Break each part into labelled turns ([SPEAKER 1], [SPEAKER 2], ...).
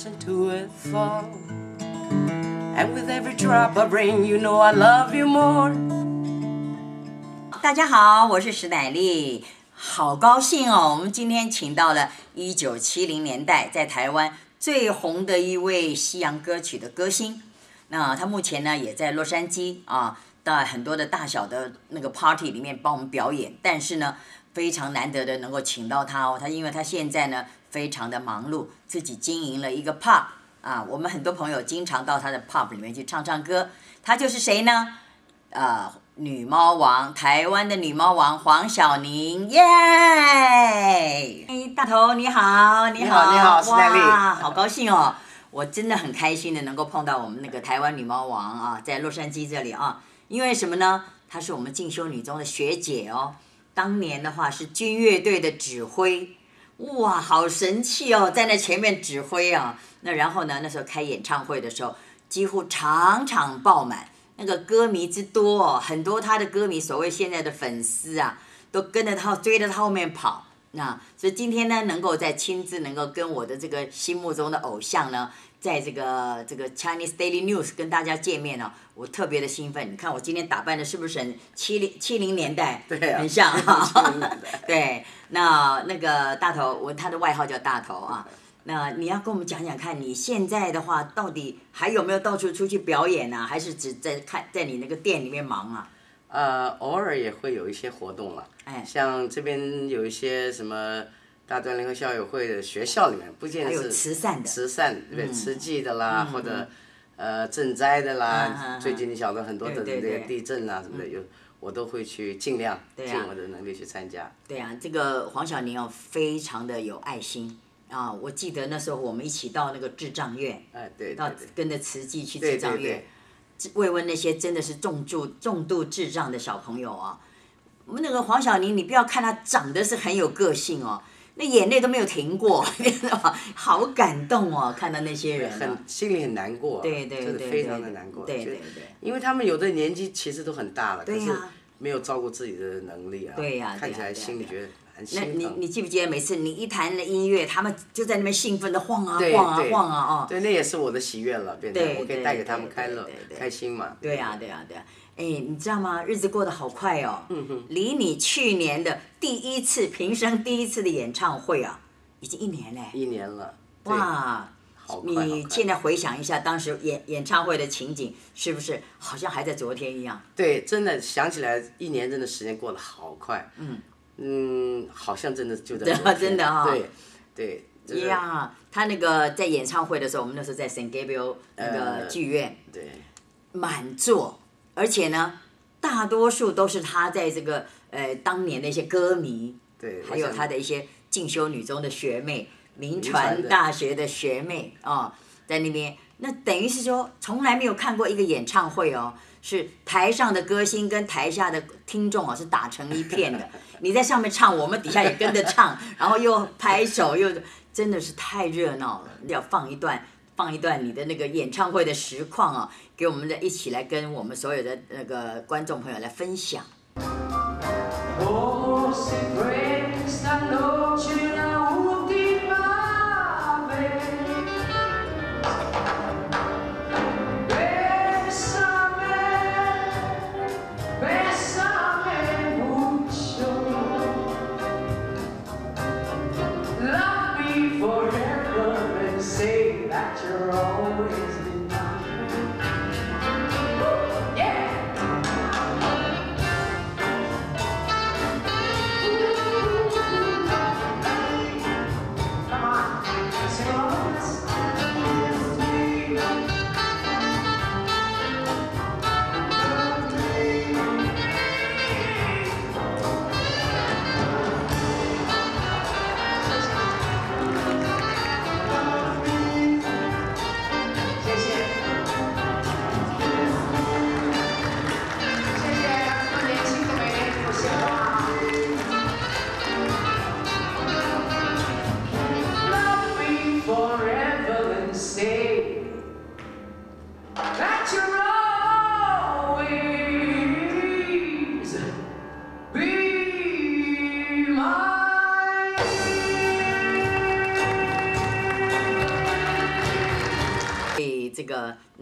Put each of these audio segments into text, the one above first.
[SPEAKER 1] into it fall. And with every drop of rain, you know I love you more.
[SPEAKER 2] 大家好，我是史乃丽，好高兴哦！我们今天请到了1970年代在台湾最红的一位西洋歌曲的歌星。那他目前呢也在洛杉矶啊，到很多的大小的那个 party 里面帮我们表演。但是呢，非常难得的能够请到他哦，因为他现在呢非常的忙碌，自己经营了一个 pub 啊，我们很多朋友经常到他的 pub 里面去唱唱歌。他就是谁呢？女猫王，台湾的女猫王黄晓宁，耶！大头你好，
[SPEAKER 1] 你好，史乃丽，
[SPEAKER 2] 哇，好高兴哦！我真的很开心的能够碰到我们那个台湾女猫王啊，在洛杉矶这里啊，因为什么呢？她是我们进修女中的学姐哦。当年的话是军乐队的指挥，哇，好神气哦，在那前面指挥啊。那然后呢，那时候开演唱会的时候，几乎场场爆满，那个歌迷之多哦，很多他的歌迷，所谓现在的粉丝啊，都跟着他追着他后面跑。那所以今天呢，能够亲自能够跟我的这个心目中的偶像呢，在这个 Chinese Daily News 跟大家见面呢，我特别的兴奋。你看我今天打扮的是不是很70年代？
[SPEAKER 1] 对啊，
[SPEAKER 2] 很像哈。对，那个大头，他的外号叫大头啊。那你要跟我们讲讲看，你现在的话到底还有没有到处出去表演啊？还是只在你那个店里面忙啊？
[SPEAKER 1] 偶尔也会有一些活动了。像这边有一些什么大专联合校友会的学校里面，不见得是
[SPEAKER 2] 还有慈善
[SPEAKER 1] 对不对？慈济的啦，或者赈灾的啦。最近你晓得很多的这个地震啊什么的，我都会去尽量尽我的能力去参加。
[SPEAKER 2] 对啊，这个黄晓宁哦，非常的有爱心啊！我记得那时候我们一起到那个智障院，
[SPEAKER 1] 对，
[SPEAKER 2] 到跟着慈济去智障院，慰问那些真的是重度智障的小朋友啊。我们那个黄晓宁，你不要看他长得是很有个性哦，那眼泪都没有停过，你知道吗？好感动哦，看到那些人
[SPEAKER 1] 心里很难过，
[SPEAKER 2] 对，
[SPEAKER 1] 真的非常的难过。
[SPEAKER 2] 对，
[SPEAKER 1] 因为他们有的年纪其实都很大了，
[SPEAKER 2] 可
[SPEAKER 1] 是没有照顾自己的能力啊。
[SPEAKER 2] 对呀，
[SPEAKER 1] 看起来心里觉得很心疼。
[SPEAKER 2] 那你记不记得每次你一弹了音乐，他们就在那边兴奋的晃啊晃啊哦。
[SPEAKER 1] 对，那也是我的喜悦了，变成我可以带给他们快乐、开心嘛。
[SPEAKER 2] 对呀。哎，你知道吗？日子过得好快哦。离你去年的平生第一次的演唱会啊，已经1年嘞。
[SPEAKER 1] 1年了。
[SPEAKER 2] 哇，
[SPEAKER 1] 好快。
[SPEAKER 2] 你现在回想一下当时演唱会的情景，是不是好像还在昨天一样？
[SPEAKER 1] 对，真的想起来1年真的时间过得好快。好像真的就在昨天。
[SPEAKER 2] 真的哈。
[SPEAKER 1] 对。
[SPEAKER 2] 呀，他那个在演唱会的时候，我们那时候在 San Gabriel 那个剧院，满座。而且呢，大多数都是他在这个当年的一些歌迷，还有他的一些进修女中的学妹，铭传大学的学妹啊，在那边。那等于是说，从来没有看过一个演唱会哦，是台上的歌星跟台下的听众哦是打成一片的。你在上面唱，我们底下也跟着唱，然后又拍手，又真的是太热闹了。要放一段你的那个演唱会的实况啊，给我们一起来跟我们所有的那个观众朋友来分享。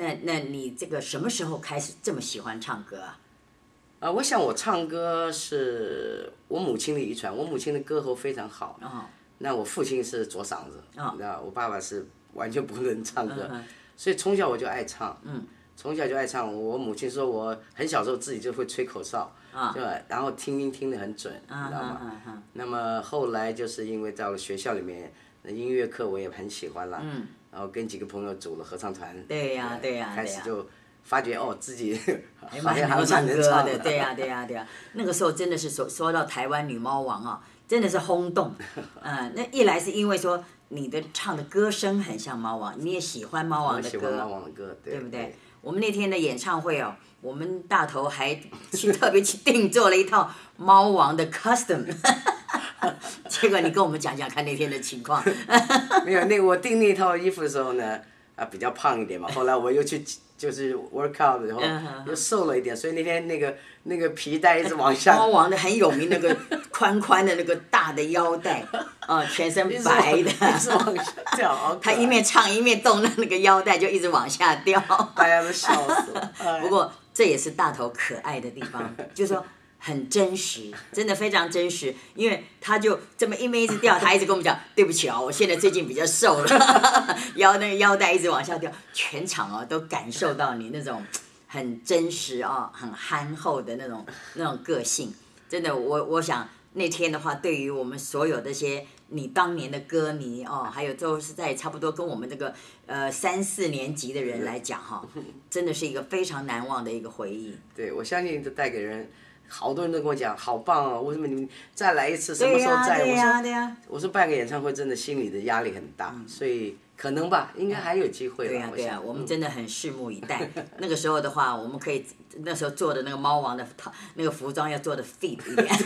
[SPEAKER 2] 那你这个什么时候开始这么喜欢唱歌啊？
[SPEAKER 1] 我想我唱歌是我母亲的遗传，我母亲的歌喉非常好。那我父亲是左嗓子，那我爸爸是完全不能唱歌，所以从小我就爱唱。从小就爱唱，我母亲说我很小时候自己就会吹口哨，然后听音听得很准，你知道吗？那么后来就是因为到了学校里面，音乐课我也很喜欢了，然后跟几个朋友组了合唱团，
[SPEAKER 2] 对呀，
[SPEAKER 1] 开始就发觉自己好
[SPEAKER 2] 像
[SPEAKER 1] 还
[SPEAKER 2] 唱
[SPEAKER 1] 歌
[SPEAKER 2] 的，对呀。那个时候真的是说到台湾女猫王啊，真的是轰动。那一来是因为说你的唱的歌声很像猫王，你也喜欢猫王的歌，
[SPEAKER 1] 喜欢猫王的歌，
[SPEAKER 2] 对不对？我们那天的演唱会我们大头还特别去定做了一套猫王的 custom， 结果你跟我们讲讲看那天的情况。
[SPEAKER 1] 没有，我订那套衣服的时候呢，比较胖一点嘛，后来我又去就是 work out， 然后又瘦了一点，所以那天那个皮带一直往下。
[SPEAKER 2] 猫王的很有名那个宽宽的那个大的腰带，全身白的，
[SPEAKER 1] 一直往下掉。
[SPEAKER 2] 他一面唱一面动，那个腰带就一直往下掉。
[SPEAKER 1] 大家都笑死了。
[SPEAKER 2] 不过这也是大头可爱的地方，就是说很真实，真的非常真实。因为他就这么一面一直掉，他一直跟我们讲对不起我现在最近比较瘦了，那个腰带一直往下掉，全场都感受到你那种很真实很憨厚的那种个性。真的，我想那天的话，对于我们所有这些你当年的歌迷还有都是在差不多跟我们这个3、4年级的人来讲真的是一个非常难忘的一个回忆。
[SPEAKER 1] 对，我相信这带给人。好多人都跟我讲，好棒哦！为什么你们再来一次？什么时候再？我说办个演唱会，真的心里的压力很大，所以可能吧，应该还有机会吧。
[SPEAKER 2] 对呀，我们真的很拭目以待。那个时候的话，我们可以那时候做的那个猫王的那个服装要做的 fit 一点。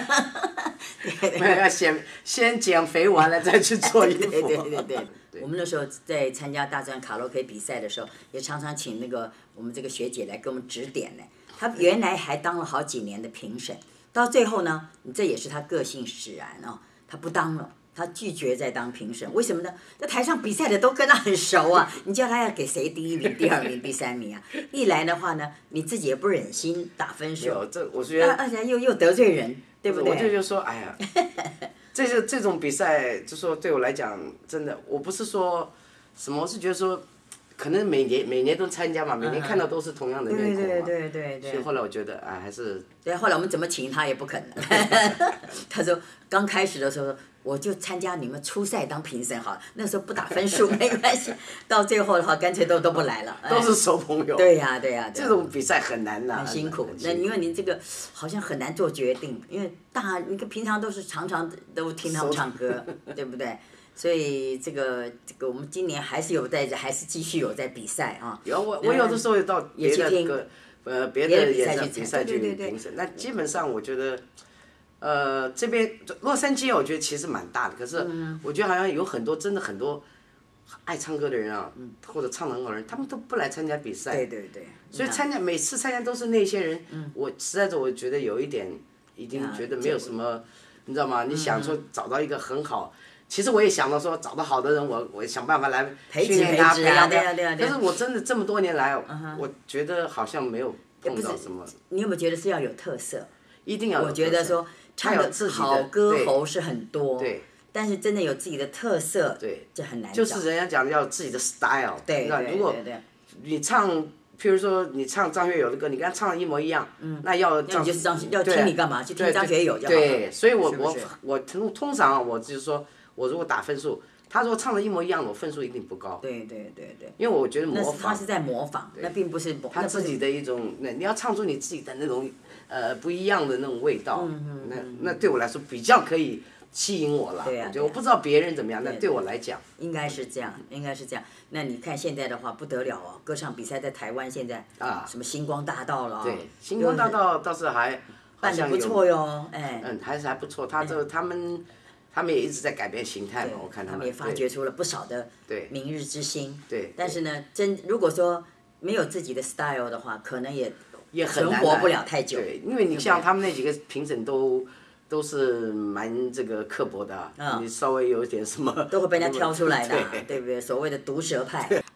[SPEAKER 1] 要先减肥完了再去做衣服。
[SPEAKER 2] 对。我们那时候在参加大专卡拉 OK 比赛的时候，也常常请那个我们这个学姐来给我们指点呢。他原来还当了好几年的评审，到最后呢，这也是他个性使然他不当了，他拒绝再当评审。为什么呢？在台上比赛的都跟他很熟啊，你叫他要给谁第1名、第2名、第3名啊？一来的话呢，你自己也不忍心打分数，
[SPEAKER 1] 我觉得，
[SPEAKER 2] 而且又得罪人，对不对？
[SPEAKER 1] 我就说，哎呀，这种比赛，就说对我来讲，真的，我不是说什么，我是觉得说。可能每年都参加嘛，每年看到都是同样的面孔嘛，
[SPEAKER 2] 对。
[SPEAKER 1] 所以后来我觉得还是。
[SPEAKER 2] 对，后来我们怎么请他也不肯。他说刚开始的时候我就参加你们初赛当评审好了，那时候不打分数没关系，到最后的话干脆都不来了。
[SPEAKER 1] 都是熟朋友。
[SPEAKER 2] 对呀。这
[SPEAKER 1] 种比赛很难的。
[SPEAKER 2] 很辛苦，那因为您这个好像很难做决定，因为你平常都是常常都听他们唱歌，对不对？所以这个我们今年还是继续有在比赛啊。
[SPEAKER 1] 我有的时候也到别的别的比赛去评审。那基本上我觉得，这边洛杉矶我觉得其实蛮大的，可是我觉得好像有真的很多爱唱歌的人或者唱得很好的人，他们都不来参加比赛。
[SPEAKER 2] 对。
[SPEAKER 1] 所以每次参加都是那些人，我实在是我觉得有一点已经觉得没有什么，你知道吗？你想说找到一个很好。其实我也想到说，找到好的人，我想办法来训练他，培养他。可是我真的这么多年来，我觉得好像没有碰到什么。
[SPEAKER 2] 你有没有觉得是要有特色？
[SPEAKER 1] 一定要有特色。
[SPEAKER 2] 我觉得说唱的好歌喉是很多，
[SPEAKER 1] 对，
[SPEAKER 2] 但是真的有自己的特色，
[SPEAKER 1] 对，
[SPEAKER 2] 这很难找。
[SPEAKER 1] 就是人家讲要有自己的 style。
[SPEAKER 2] 对。
[SPEAKER 1] 如果你唱，譬如说你唱张学友的歌，你跟他唱的一模一样，那要
[SPEAKER 2] 听你干嘛？就听张学友就好了。
[SPEAKER 1] 对，所以我通常我就是说。我如果打分数，他如果唱的一模一样，我分数一定不高。
[SPEAKER 2] 对。
[SPEAKER 1] 因为我觉得模仿。
[SPEAKER 2] 他是在模仿，那并不是
[SPEAKER 1] 他自己的一种，你要唱出你自己的那种不一样的那种味道。那对我来说比较可以吸引我了。我不知道别人怎么样，但对我来讲。
[SPEAKER 2] 应该是这样。那你看现在的话不得了哦，歌唱比赛在台湾现在什么星光大道了。
[SPEAKER 1] 对，星光大道倒是还
[SPEAKER 2] 办得不错哟，
[SPEAKER 1] 还不错。他们也一直在改变形态嘛，我看
[SPEAKER 2] 他们也发掘出了不少的明日之星。
[SPEAKER 1] 对。
[SPEAKER 2] 但是呢，如果说没有自己的 style 的话，可能也
[SPEAKER 1] 很难
[SPEAKER 2] 存活不了太久。
[SPEAKER 1] 对，因为你像他们那几个评审都是蛮这个刻薄的，你稍微有一点什么
[SPEAKER 2] 都会被人家挑出来的，对不对？所谓的毒舌派。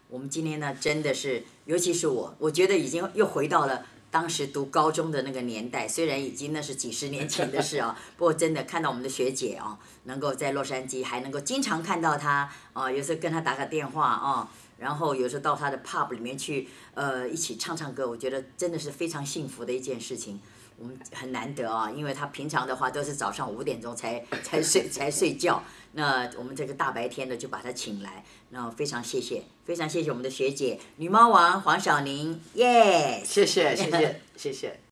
[SPEAKER 2] 我们今天呢，真的是，尤其是我觉得已经又回到了当时读高中的那个年代，虽然已经那是几十年前的事啊，不过真的看到我们的学姐啊，能够在洛杉矶还能够经常看到她啊，有时候跟她打个电话啊，然后有时候到她的 pub 里面去，一起唱唱歌，我觉得真的是非常幸福的一件事情。我们很难得啊，因为她平常的话都是早上5点钟才睡觉，那我们这个大白天的就把她请来，那非常谢谢我们的学姐女猫王黄晓宁，耶！
[SPEAKER 1] 谢谢。